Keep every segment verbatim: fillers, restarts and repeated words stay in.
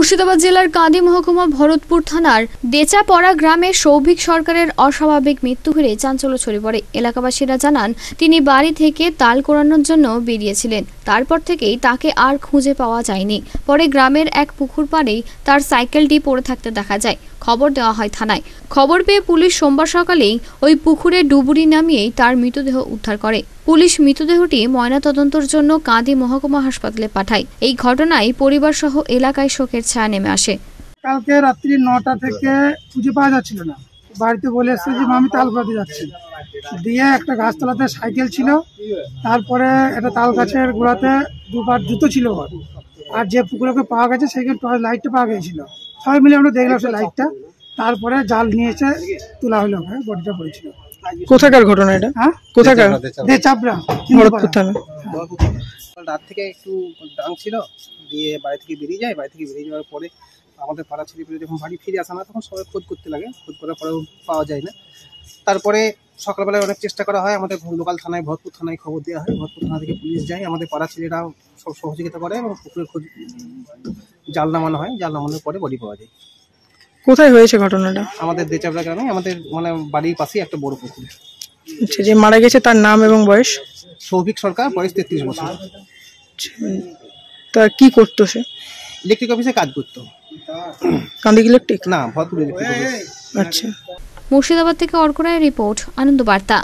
মুর্শিদাবাদ জেলার কাঁদি মহকুমা ভরতপুর থানার দেচাপড়া গ্রামে সৌভিক সরকারের অস্বাভাবিক মৃত্যু ঘিরে চাঞ্চল্য ছড়িয়ে পড়ে। এলাকাবাসীরা জানান, তিনি বাড়ি থেকে তাল কোড়ানোর জন্য বেরিয়েছিলেন। তারপর থেকেই তাকে আর খুঁজে পাওয়া যায়নি। পরে গ্রামের এক পুকুর পাড়েই তার সাইকেলটি পড়ে থাকতে দেখা যায়। খবর দেওয়া হয় থানায়। খবর পেয়ে পুলিশ সোমবার সকালেই ওই পুকুরে ডুবুরি নামিয়েই তার মৃতদেহ উদ্ধার করে। পুলিশ মৃতদেহটি ময়নাতদন্তের জন্য কাঁদি মহকুমা হাসপাতালে পাঠায়। এই ঘটনায় পরিবার সহ এলাকায় শোকের ছায়া নেমে আসে। কালকে রাত্রি নটা থেকে খুঁজে পাওয়া যাচ্ছিল না। বাড়িতে বলে এসছে যে আমি তাল কুড়াতে যাচ্ছি। দিয়ে একটা গাছতলাতে সাইকেল ছিল, তারপরে একটা তাল গাছের গোড়াতে দুবার জুতো ছিল, আর যে পুকুরকে পাওয়া গেছে সেখানে টর্চ লাইটটা পাওয়া গেছিল। সবাই মিলে আমরা দেখলাম সেই লাইটটা, তারপরে জাল নিয়ে এসে তোলা হলো, বডিটা পড়েছিল। কোথাকার ঘটনা এটা? হ্যাঁ, কোথাকার? দেচাপড়া, ভরতপুর থানা। রাত থেকে একটু ডাং ছিল, দিয়ে বাড়ি থেকে বেরিয়ে যায়। বাড়ি থেকে বেরিয়ে যাওয়ার পরে আমাদের পাড়া ছেলেপেলে যখন বাড়ি ফিরে আসে না, তখন সবাই খোঁজ করতে লাগে। খোঁজ করার পরেও পাওয়া যায় না। তারপরে সকালবেলায় অনেক চেষ্টা করা হয়, আমাদের লোকাল থানায় ভরতপুর থানায় খবর দেওয়া হয়। ভরতপুর থানা থেকে পুলিশ যায়, আমাদের পাড়া ছেলেরা সব সহযোগিতা করে এবং পুকুরের খোঁজ জাল নামানো হয়। জাল নামানোর পরে বডি পাওয়া যায়। কোথায় হয়েছে ঘটনাটা? আমাদের দেচাপড়া গ্রামে, আমাদের মানে বাড়ির পাশেই একটা বড় পুকুর। আচ্ছা, যে মারা গেছে তার নাম এবং বয়স? সৌভিক সরকার, বয়স তেত্রিশ বছর। তা কি করতো সে? ইলেকট্রিক অফিসে কাজ করতো। কান্দি ইলেকট্রিক না, ভরতপুর ইলেকট্রিক অফিস। আচ্ছা। মুর্শিদাবাদ থেকে অর্ক রায়ের রিপোর্ট, আনন্দ বার্তা।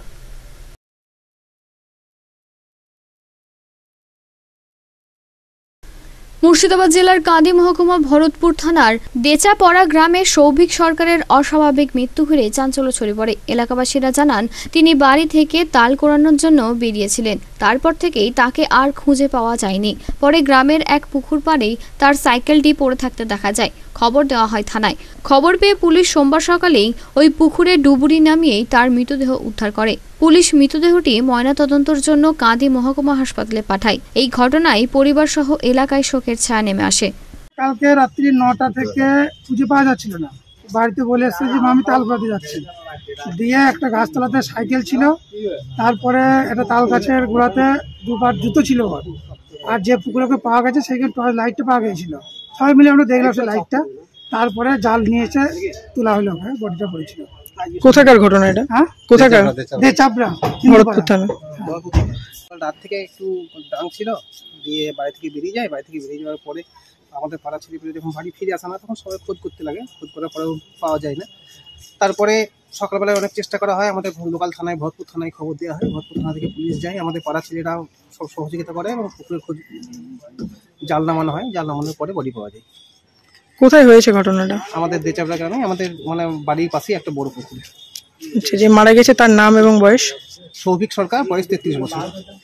মুর্শিদাবাদ জেলার কাঁদি মহকুমা ভরতপুর থানার দেচাপড়া গ্রামে সৌভিক সরকারের অস্বাভাবিক মৃত্যু ঘিরে চাঞ্চল্য ছড়িয়ে পড়ে। এলাকাবাসীরা জানান, তিনি বাড়ি থেকে তাল কোড়ানোর জন্য বেরিয়েছিলেন। তারপর থেকেই তাকে আর খুঁজে পাওয়া যায়নি। পরে গ্রামের এক পুকুর পাড়েই তার সাইকেলটি পড়ে থাকতে দেখা যায়। খবর দেওয়া হয় থানায়। খবর পেয়ে পুলিশ সোমবার সকালেই ওই পুকুরে ডুবুরি নামিয়েই তার মৃতদেহ উদ্ধার করে। পুলিশ মৃতদেহটি ময়নাতদন্তের জন্য কাঁদি মহকুমা হাসপাতালে পাঠায়। এই ঘটনায় পরিবার সহ এলাকায় শোকের ছায়া নেমে আসে। কালকে রাত্রি নটা থেকে খুঁজে পাওয়া যাচ্ছিল না। বাড়িতে বলে এসছে যে আমি তাল কুড়াতে যাচ্ছি। দিয়ে একটা গাছতলাতে সাইকেল ছিল, তারপরে একটা তাল গাছের গোড়াতে দুবার জুতো ছিল, আর যে পুকুরকে পাওয়া গেছে সেখানে টর্চ লাইটটা পাওয়া গেছিল। সবাই মিলে আমরা দেখলাম সেই লাইটটা, তারপরে জাল নিয়ে এসে তোলা হলো, বডিটা পড়েছিল। কোথাকার ঘটনা এটা? হ্যাঁ, কোথাকার? দেচাপড়া, ভরতপুর থানা। রাত থেকে একটু ডাং ছিল, দিয়ে বাড়ি থেকে বেরিয়ে যায়। বাড়ি থেকে বেরিয়ে যাওয়ার পরে আমাদের পাড়া ছেলেপেলে যখন বাড়ি ফিরে আসে না, তখন সবাই খোঁজ করতে লাগে। খোঁজ করার পরেও পাওয়া যায় না। তারপরে সকালবেলায় অনেক চেষ্টা করা হয়, আমাদের লোকাল থানায় ভরতপুর থানায় খবর দেওয়া হয়। ভরতপুর থানা থেকে পুলিশ যায়, আমাদের পাড়া ছেলেরা সব সহযোগিতা করে এবং পুকুরের খোঁজ জাল নামানো হয়। জাল নামানোর পরে বডি পাওয়া যায়। কোথায় হয়েছে ঘটনাটা? আমাদের দেচাপড়া গ্রামে, আমাদের মানে বাড়ির পাশেই একটা বড় পুকুর। আচ্ছা, যে মারা গেছে তার নাম এবং বয়স? সৌভিক সরকার, বয়স তেত্রিশ বছর।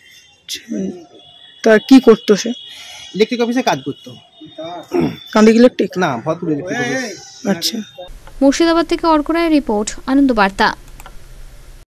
তা কি করতো সে? ইলেকট্রিক অফিসে কাজ করতো। কান্দি ইলেকট্রিক? না, ভরতপুর ইলেকট্রিক অফিস। আচ্ছা। মুর্শিদাবাদ থেকে অর্ক রায়ের রিপোর্ট, আনন্দ বার্তা।